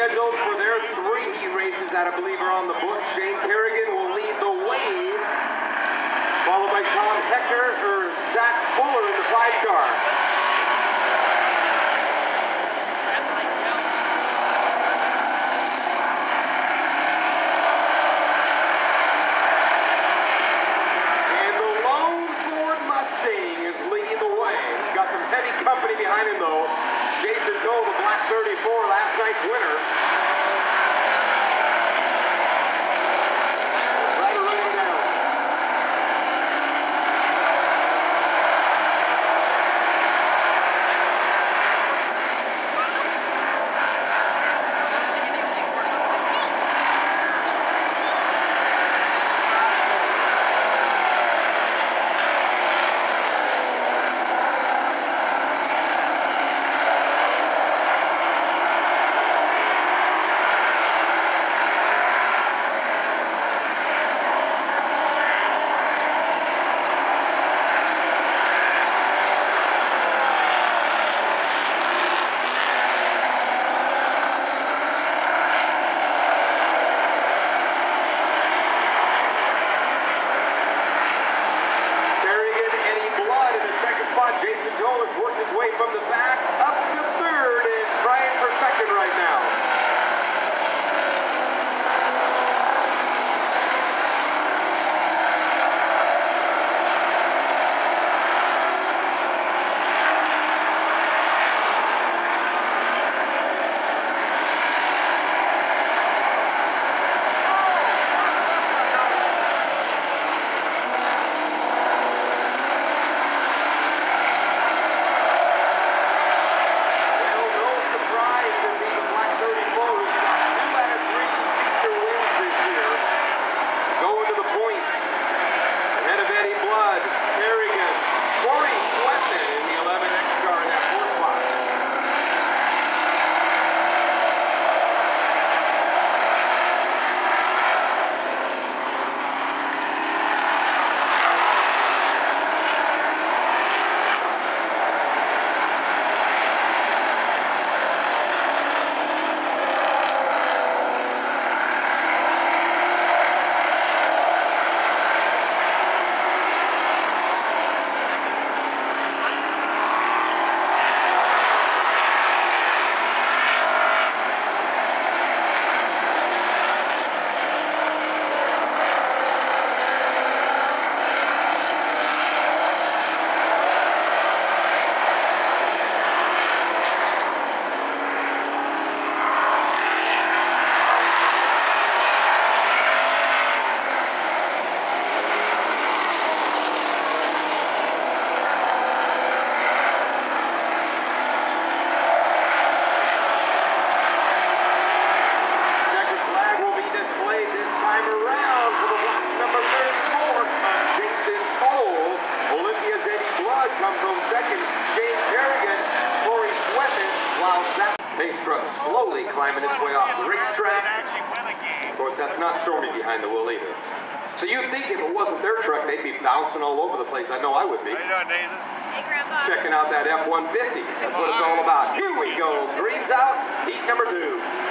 scheduled for their 3 heat races that I believe are on the books. Shane Kerrigan will lead the way, followed by Tom Hecker or Zach Fuller in the 5-car. And the lone Ford Mustang is leading the way. Got some heavy company behind him though. Jason Toll, the black 34, last night's winner. Jason Toll has worked his way from the back up to 3rd and trying for 2nd right now. Comes home 2nd, Shane Kerrigan, Corey Sweatman, while Zach pace truck slowly climbing its way off the racetrack. Of course, that's not Stormy behind the wheel either. So you'd think if it wasn't their truck, they'd be bouncing all over the place. I know I would be. How you doing, Nathan? Hey, Grandpa. Checking out that F-150. That's what it's all about. Here we go. Green's out. Heat number 2.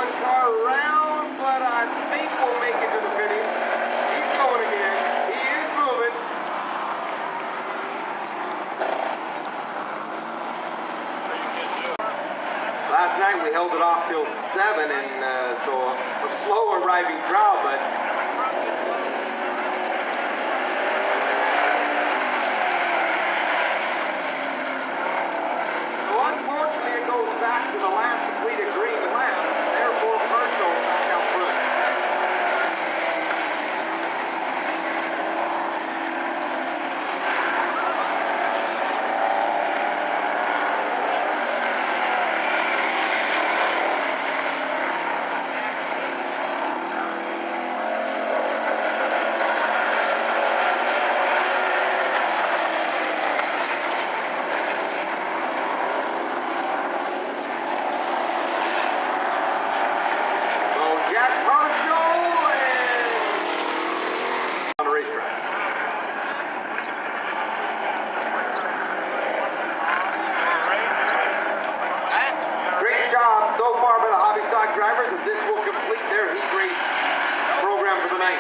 one car around, but I think we'll make it to the finish. He's going again. He is moving. Last night we held it off till 7, and so a slow arriving crowd, but unfortunately it goes back to the last completed green lap. Therefore, Purcell back out front. Jack Purcell on the racetrack. Great job so far by the hobby stock drivers, and this will complete their heat race program for the night.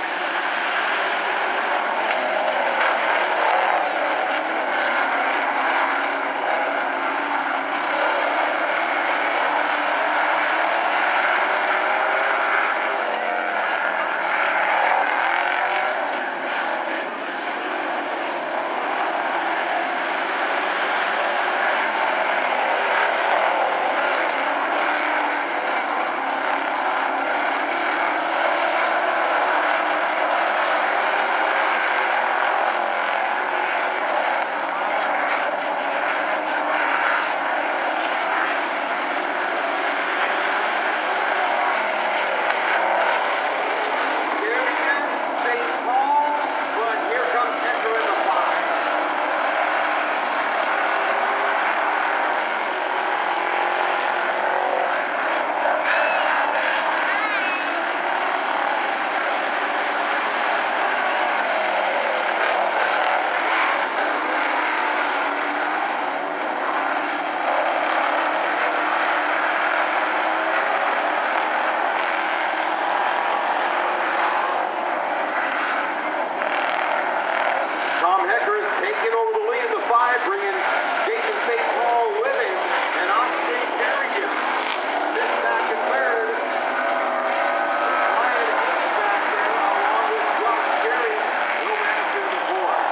Tom Hecker is taking over the lead in the 5, bringing Jason St. Paul with him, and Austin Kerrigan sitting back in 3rd. Ryan Hayes back there, along with Josh Jerry, Will Madison in the 4th.